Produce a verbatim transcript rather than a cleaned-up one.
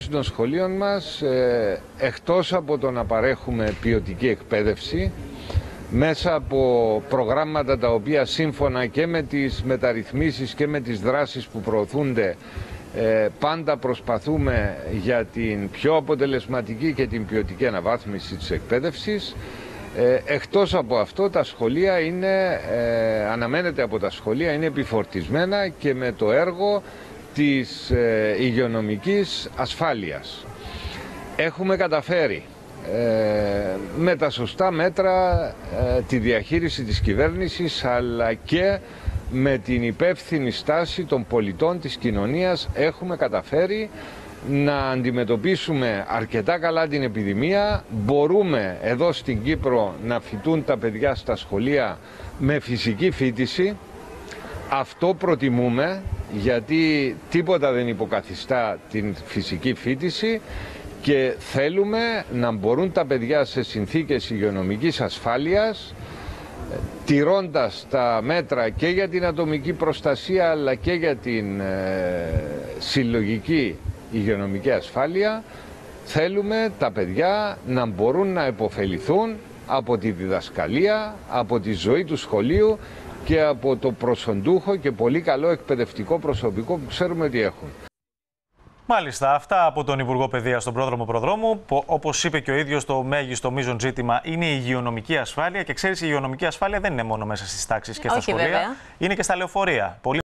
βάση των σχολείων μας, ε, εκτός από το να παρέχουμε ποιοτική εκπαίδευση, μέσα από προγράμματα τα οποία σύμφωνα και με τις μεταρρυθμίσεις και με τις δράσεις που προωθούνται, ε, πάντα προσπαθούμε για την πιο αποτελεσματική και την ποιοτική αναβάθμιση της εκπαίδευσης. Ε, εκτός από αυτό, τα σχολεία είναι, ε, αναμένεται από τα σχολεία, είναι επιφορτισμένα και με το έργο της ε, υγειονομικής ασφάλειας. Έχουμε καταφέρει ε, με τα σωστά μέτρα ε, τη διαχείριση της κυβέρνησης, αλλά και με την υπεύθυνη στάση των πολιτών της κοινωνίας έχουμε καταφέρει να αντιμετωπίσουμε αρκετά καλά την επιδημία. Μπορούμε εδώ στην Κύπρο να φοιτούν τα παιδιά στα σχολεία με φυσική φοίτηση. Αυτό προτιμούμε, γιατί τίποτα δεν υποκαθιστά την φυσική φοίτηση και θέλουμε να μπορούν τα παιδιά σε συνθήκες υγειονομικής ασφάλειας, τηρώντας τα μέτρα και για την ατομική προστασία αλλά και για την ε, συλλογική υγειονομική ασφάλεια, θέλουμε τα παιδιά να μπορούν να επωφεληθούν από τη διδασκαλία, από τη ζωή του σχολείου και από το προσοντούχο και πολύ καλό εκπαιδευτικό προσωπικό που ξέρουμε ότι έχουν. Μάλιστα, αυτά από τον Υπουργό Παιδείας στον πρόδρομο Προδρόμου. Όπως είπε και ο ίδιος, το μέγιστο μείζον ζήτημα είναι η υγειονομική ασφάλεια. Και ξέρεις, η υγειονομική ασφάλεια δεν είναι μόνο μέσα στις τάξεις και στα Όχι, σχολεία, βέβαια. είναι και στα λεωφορεία. Πολύ